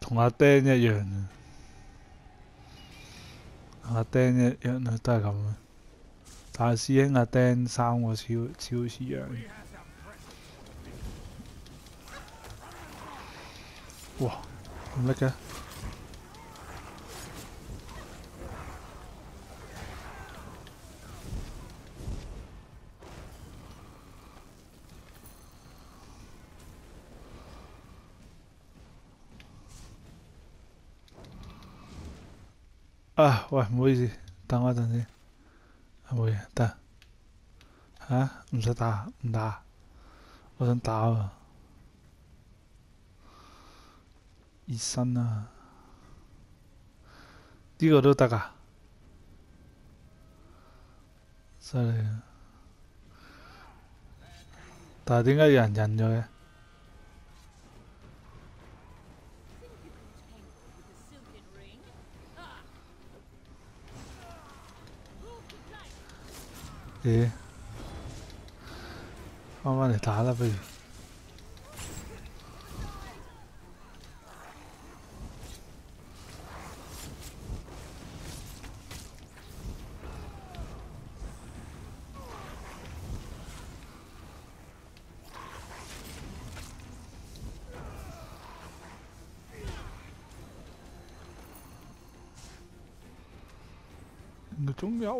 同阿釘一樣啊，阿釘一樣啊，都係咁啊。大師兄阿釘三個超似樣。哇，咁叻嘅！啊，喂，唔好意思，等我一陣先。冇嘢，得嚇，唔使打，唔打，我想打啊，熱身啊，呢個都得啊，犀利啊！但係點解有人印咗嘅？咦，翻嚟打啦，不如。個中有，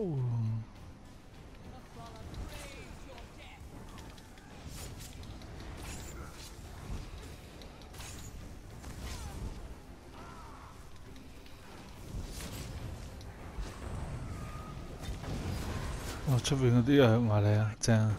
哦，出邊嗰啲又埋嚟啊，正啊！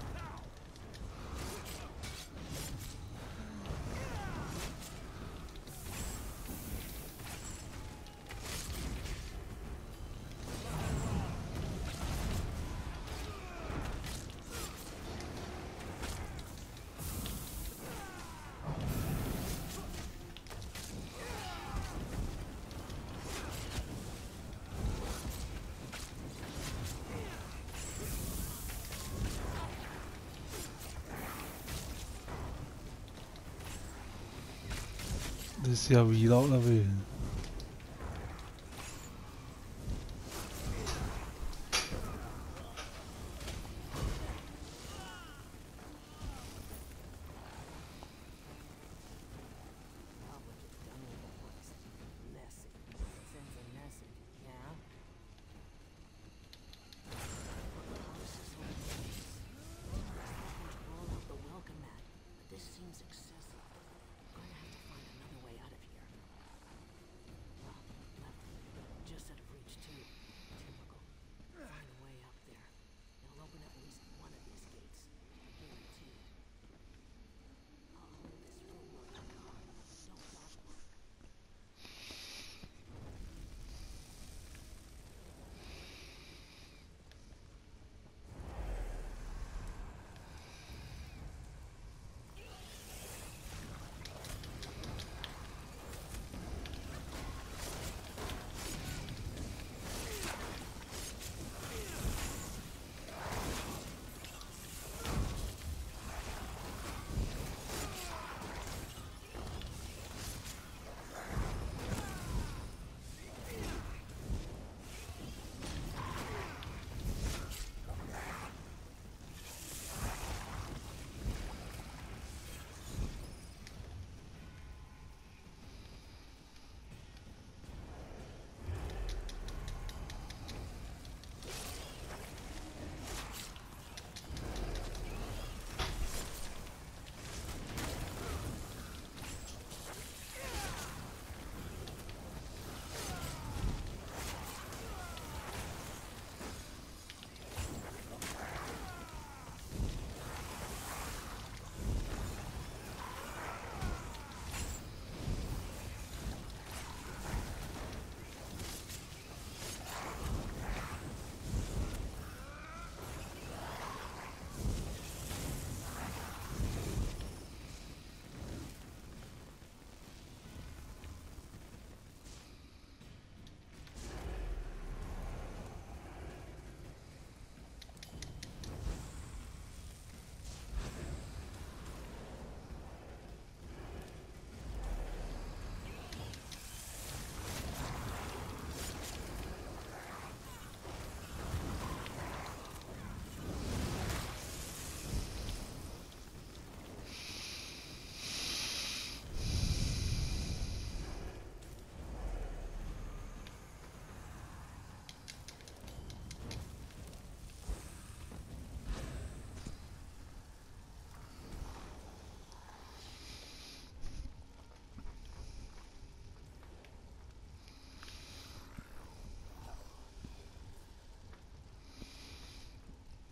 你試下 reload 啦，不如。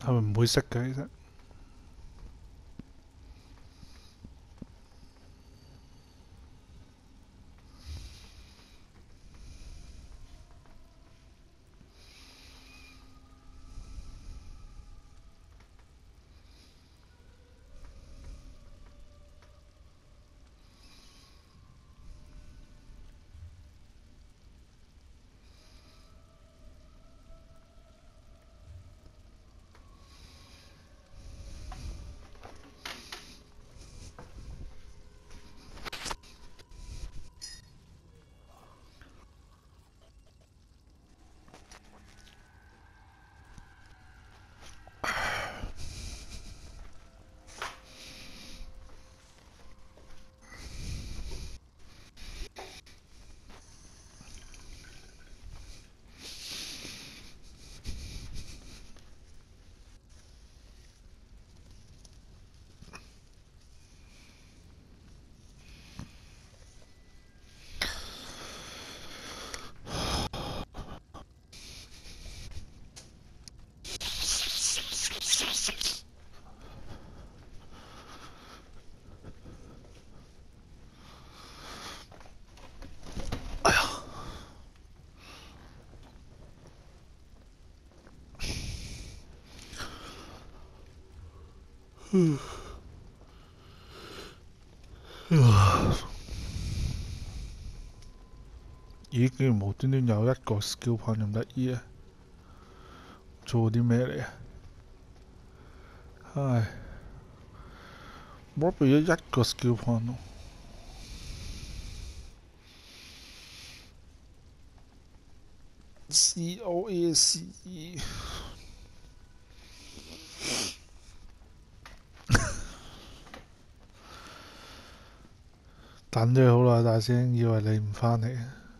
係咪唔會識嘅？其實咦，竟然無端端有一個 skill point 咁得意啊！做啲咩嚟啊？唉，我俾咗一個 skill point 咯。COACE 等咗好耐，大師兄以為你唔返嚟。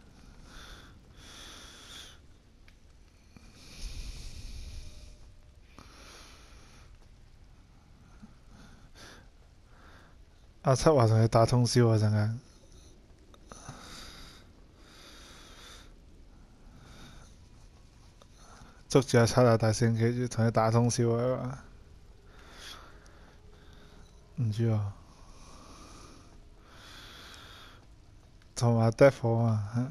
阿七話同你打通宵啊，陣間捉住阿七啊，大師兄記住同你打通宵啊！唔知啊，同埋 Devil 啊，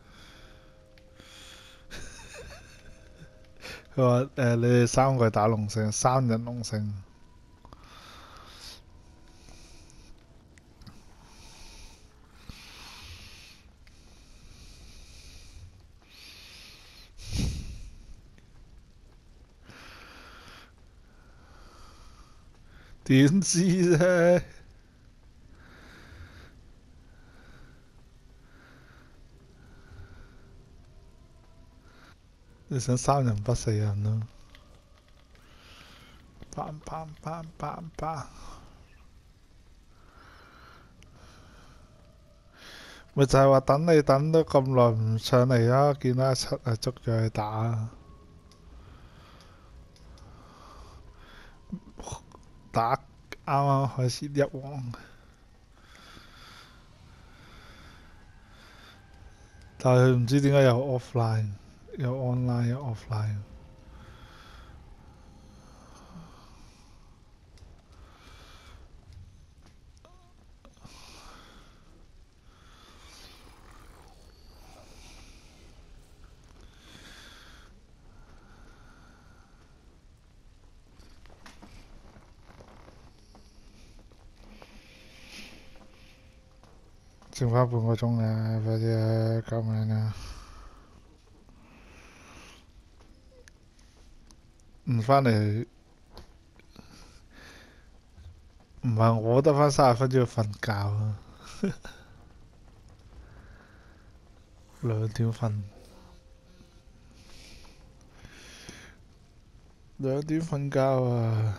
佢話你哋三個係打龍勝，三人龍勝。點知啫？你想三人不死人咯？bang bang bang bang bang，咪就係話等你等咗咁耐唔上嚟啊！見到阿七啊，捉咗去打啊，打啱啱開始一王，但係佢唔知點解有 offline，有 online 有 offline。剩翻半個鐘啊！快啲啊！救命啊！唔返嚟，唔係我得翻30分鐘要瞓覺啊！2點瞓，2點瞓覺啊！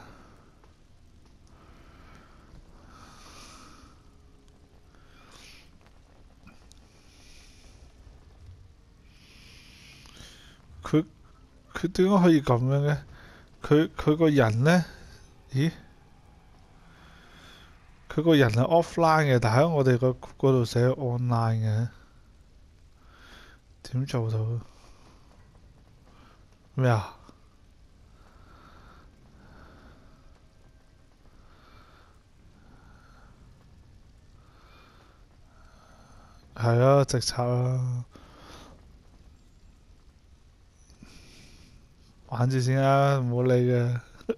佢佢點解可以咁樣嘅？佢個人呢？咦？佢個人係 offline 嘅，但喺我哋嗰度寫 online 嘅，點做到？咩啊？ 係啊，直插啊，玩住先啦，唔好理嘅。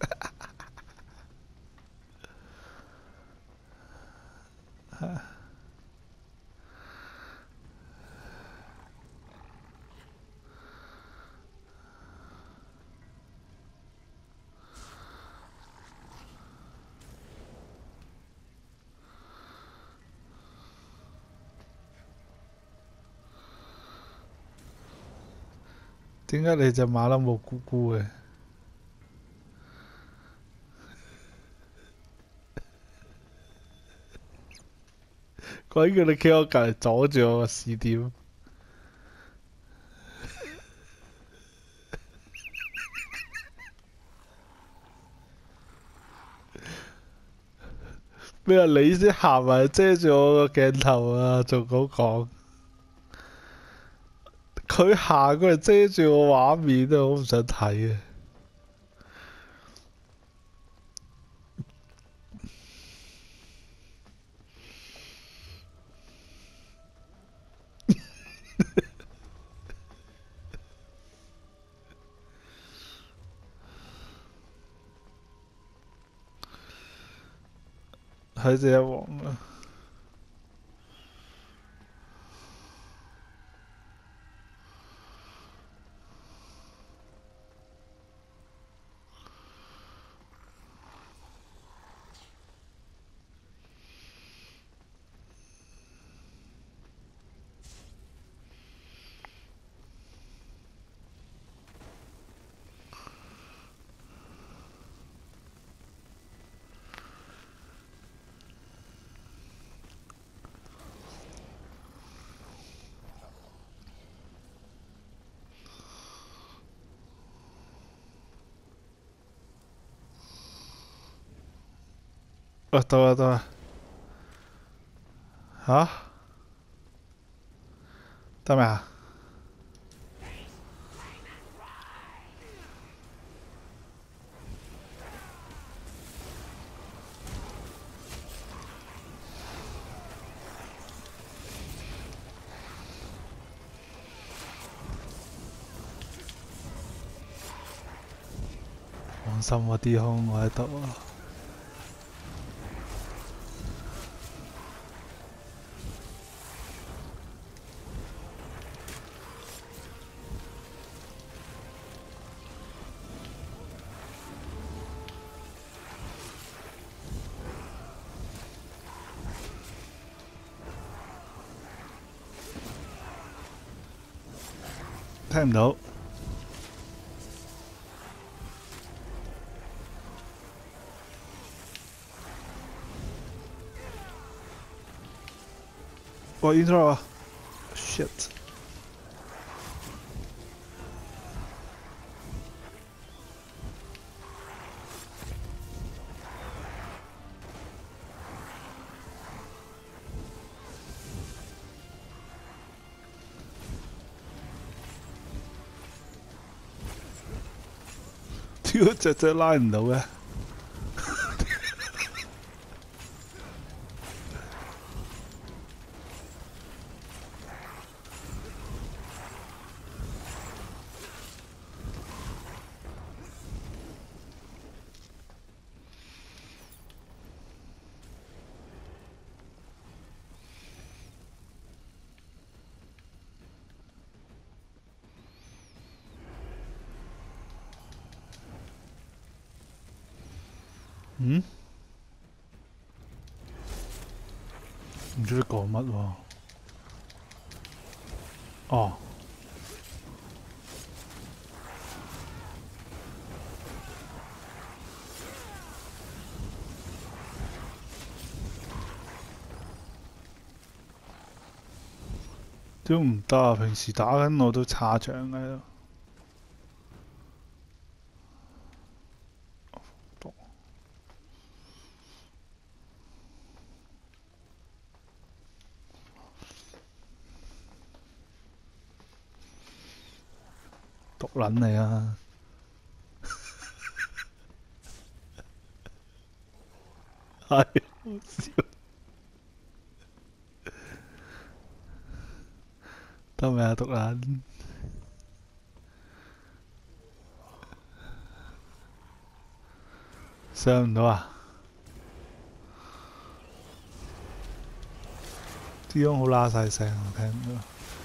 點解你隻馬騮冇咕咕嘅？鬼叫你企我隔離阻住我個視點，咩啊？你先行埋遮住我個鏡頭啊，仲好講。佢行過嚟遮住我畫面啊，我唔想睇啊！喺隻一黃啊！到啦到啦，吓？得未啊？放心啊，啲空我喺度啊。聽唔到。我 intro 啊！shit。屌，隻拉唔到嘅。嗯？唔知你講乜喎？哦。都唔得啊！平時打緊我都叉場喺度。毒撚你啊！係好笑。 得未啊，毒撚？上唔到啊？啲音好拉晒聲，我聽唔到。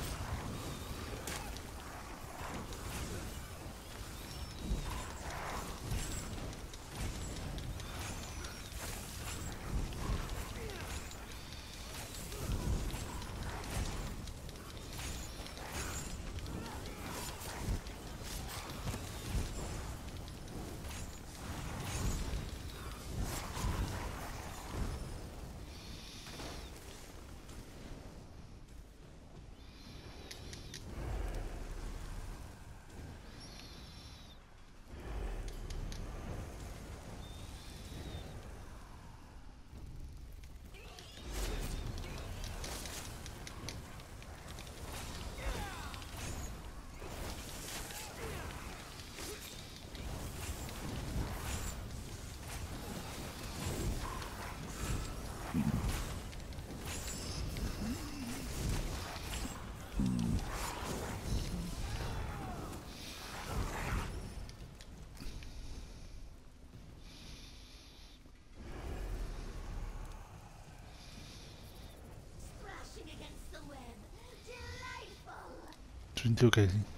轉招技先，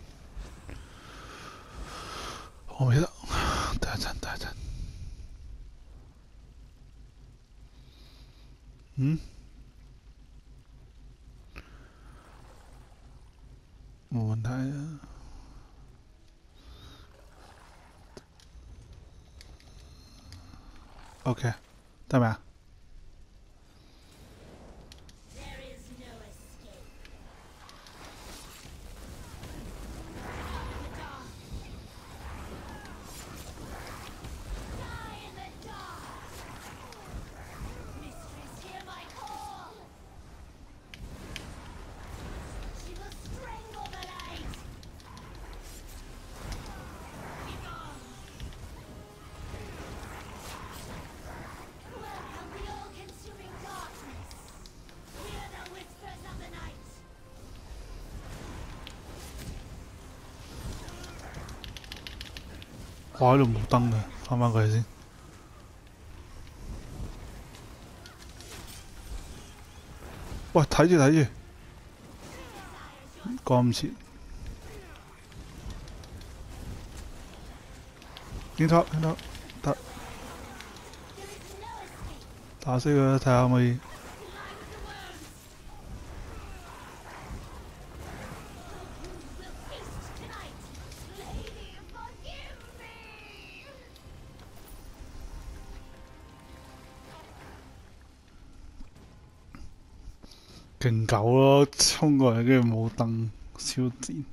我未得，等一陣，等一陣。嗯？冇問題啊。OK，得未啊？我喺度冇燈嘅，翻返過去先。喂，睇住睇住，趕唔切。影錯，影錯，得，打死佢，睇下可唔可以。勁狗咯，衝過嚟跟住冇燈，超賤。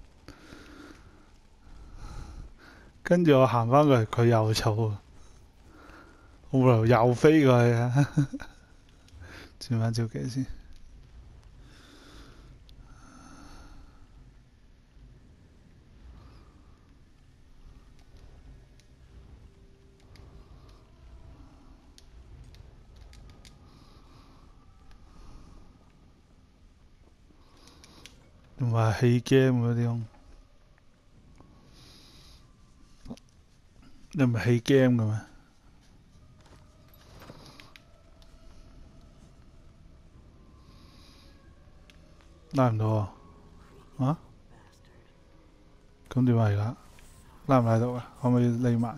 跟住我行返過嚟，佢又嘈啊！我冇理由又飛過去啊！轉返招技先。唔係棄 game 嗰啲咯，你唔係棄 game 嘅咩？拉唔到啊？啊？咁點啊而家？拉唔拉到啊？可唔可以匿埋？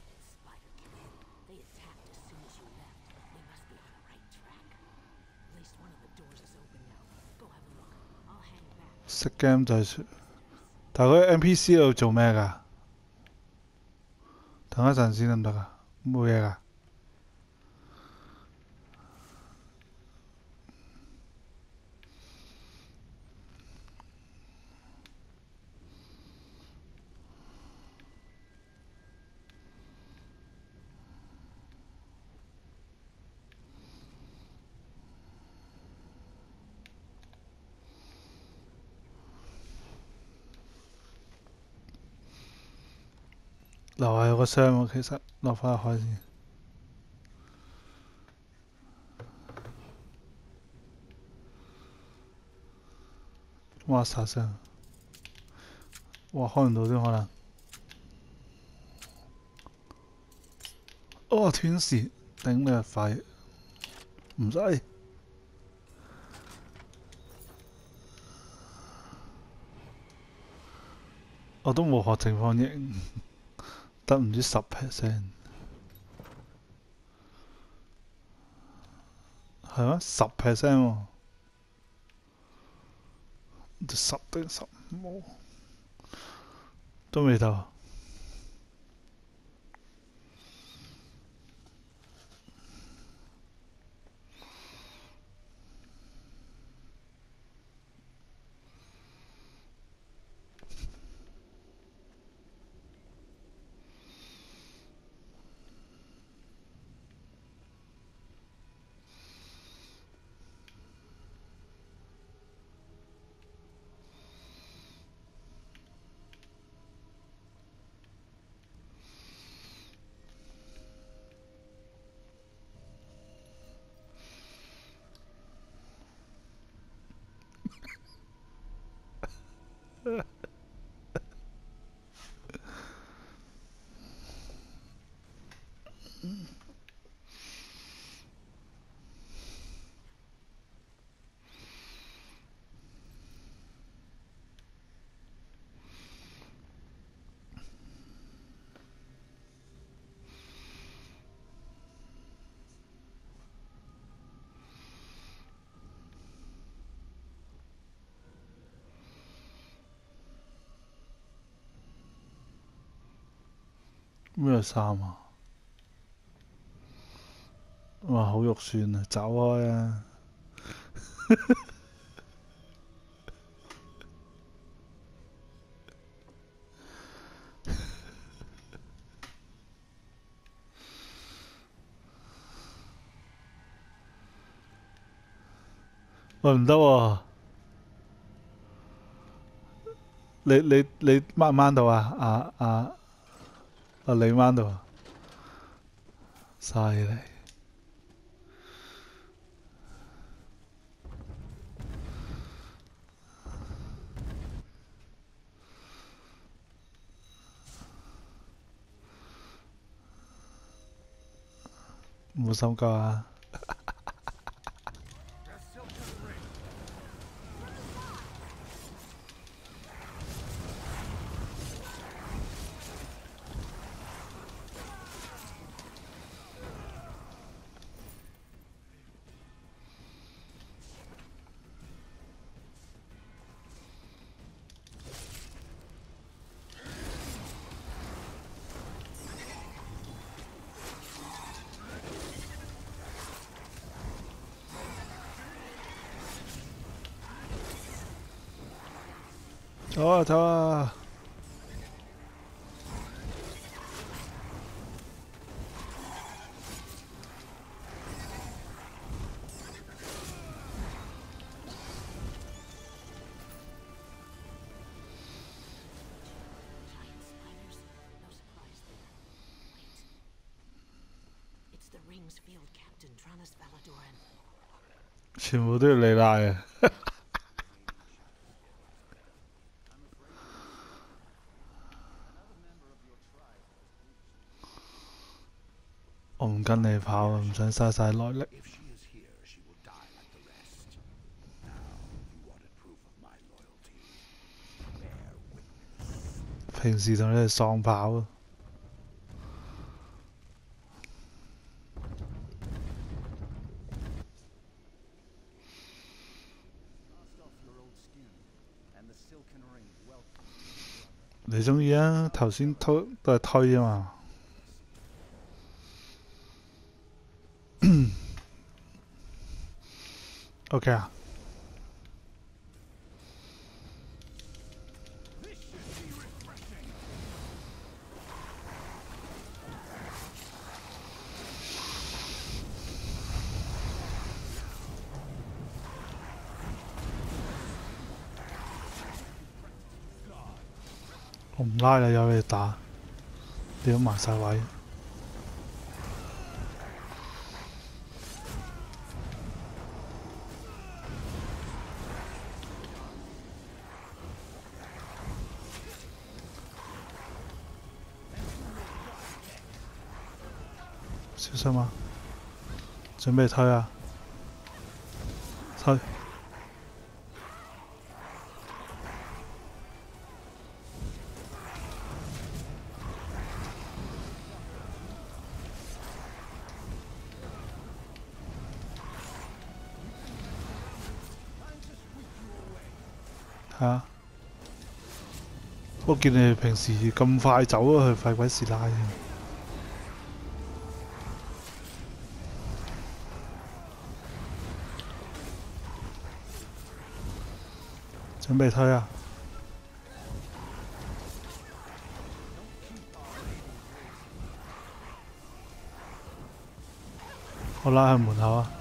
識 game 就係，但係嗰啲 NPC 喺度做咩㗎？等一陣先得唔得啊？冇嘢㗎。樓下有個箱喎，其實落返去開先。 哇殺聲！哇開唔到添可能。哦斷時，頂你個肺！唔使。我都冇學正方形，得唔知10%。係咩？10%喎，10定15冇，都未到。咩衫啊？哇好肉酸啊！走開啊！喂唔得喎！你掹唔掹到啊？你掹到啊？犀利！冇心教啊！走啊走啊！全部都要你拉嘅。我唔跟你跑啊，唔想嘥晒耐力。平時同你哋喪跑啊！你中意啊？頭先都係推啊嘛。OK 啊。我唔拉你，由你打，你都埋晒位。 小心啊！準備推啊！推！係啊！我見你平時咁快走啊，去費鬼事拉嘅。準備推啊！我拉去門口啊！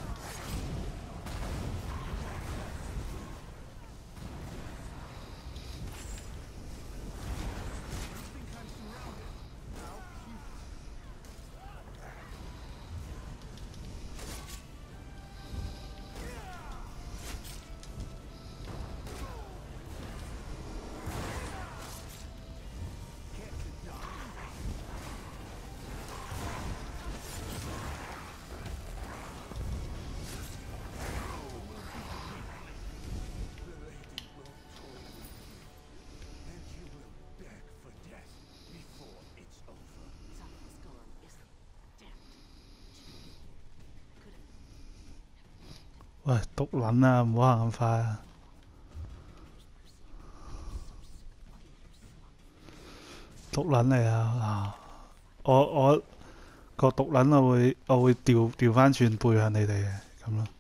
喂，毒撚啊！唔好行咁快啊！毒撚嚟啊！我個毒撚我會調翻轉背向你哋嘅咁咯。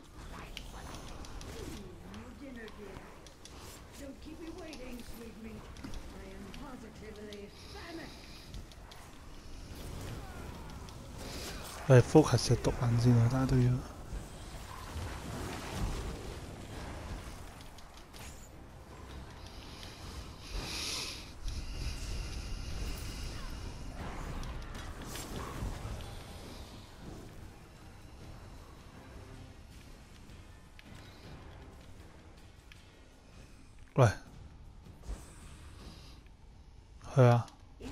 喂，focus 隻毒撚先啊！大家都要。喂，去啊！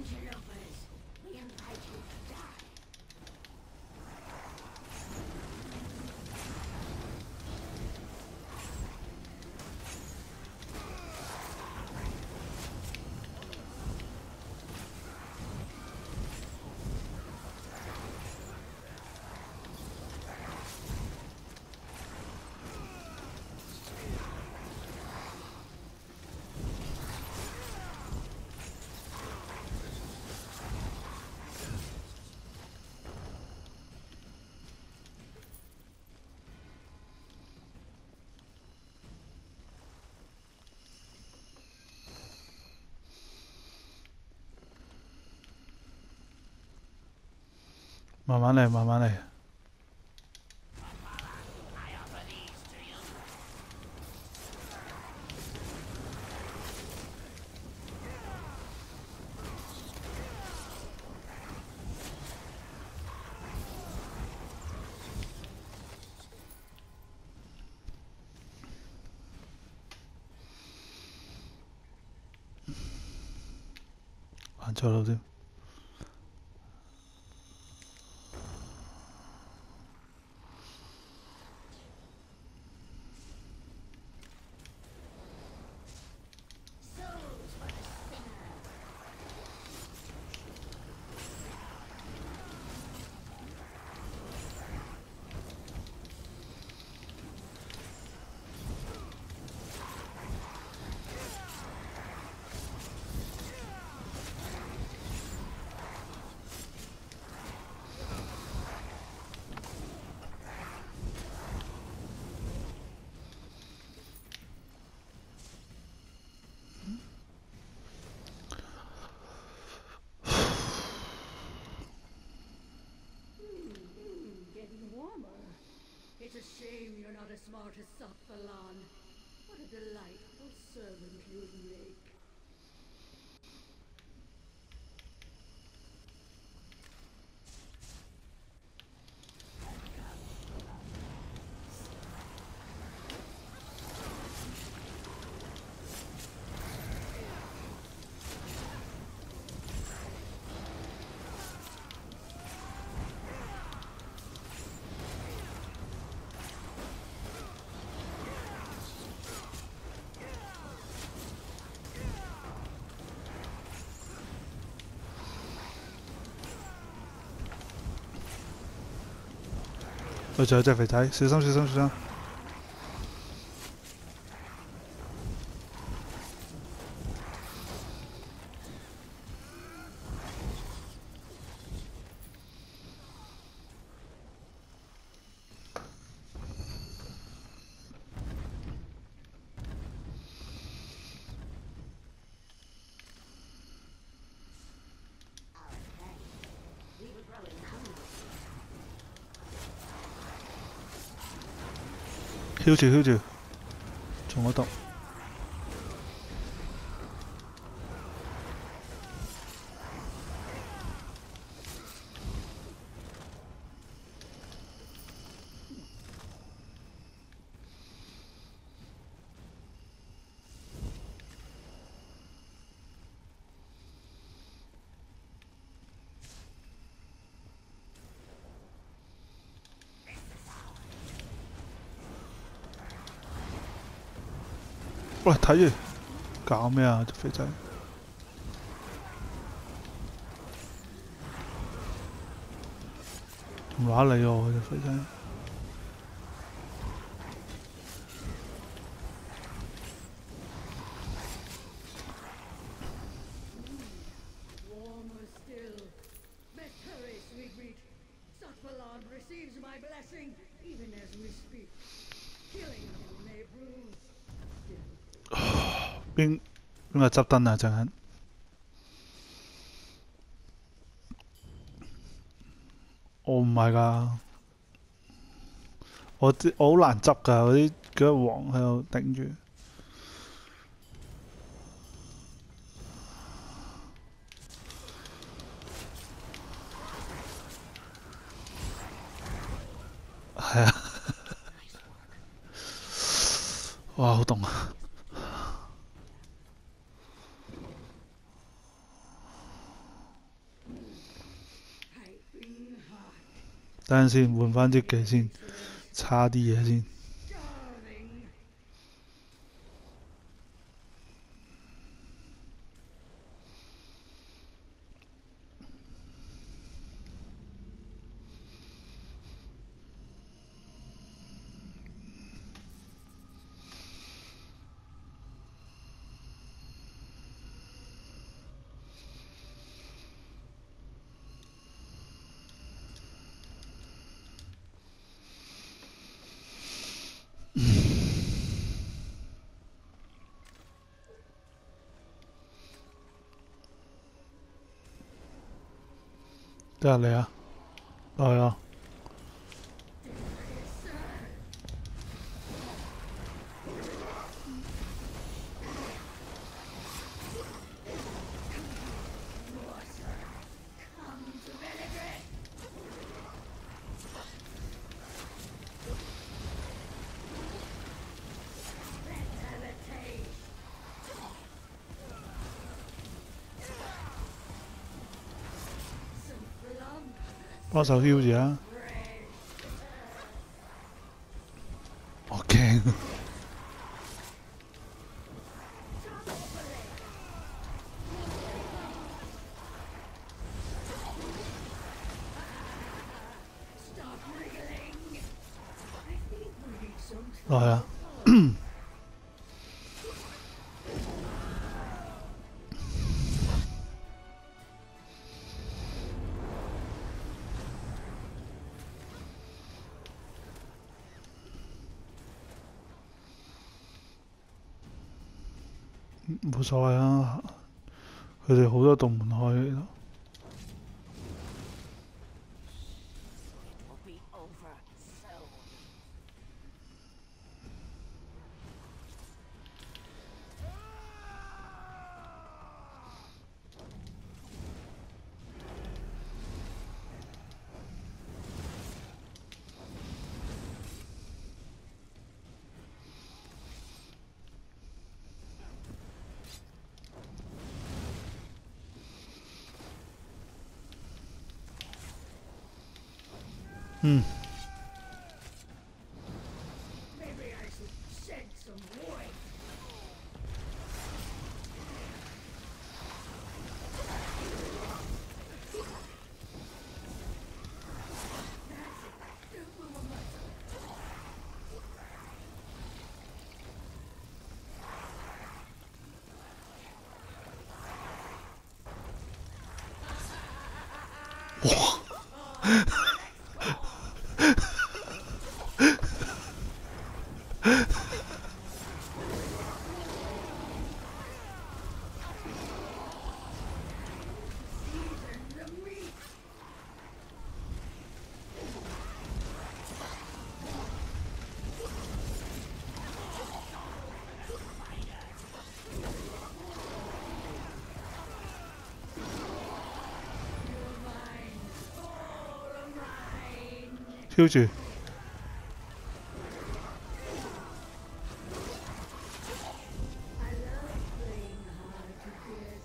慢慢嚟，慢慢嚟。行錯路添。 It's a shame you're not as smart as Sotbalan. What a delightful servant you'd make. 佢仲有隻肥仔，小心小心小心！囂住囂住，中咗毒。喂，睇住，搞咩啊？隻肥仔，唔乸理我隻肥仔。 Warmer still. Victory, sweet meat. Sutherland receives my blessing, even as we speak. Killing you may prove. 邊個執燈啊？陣間我唔係㗎，我好難執㗎，嗰個黃喺度頂住。係啊，哇，好凍啊！等陣先，換翻啲技先，差啲嘢先。得嚟啊！係啊！幫手囂住啊！我驚。來啊！冇所謂啊，佢哋好多道門開咯。嗯。 휴지. I love playing hard to get.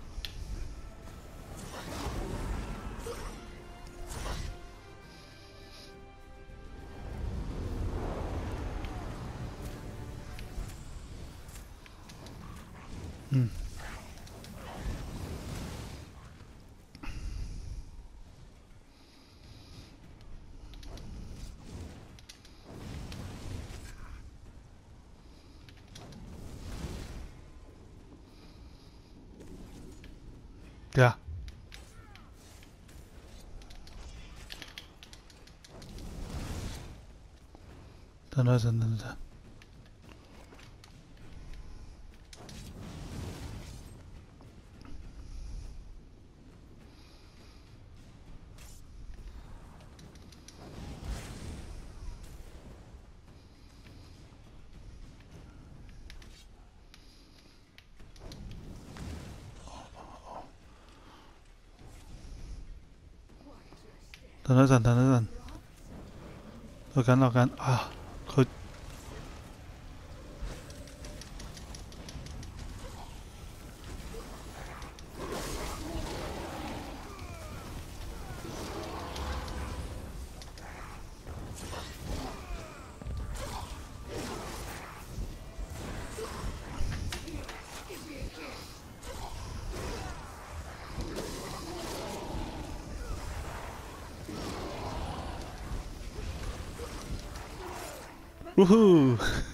야. 던져. 던져. 어간. 아, 우후.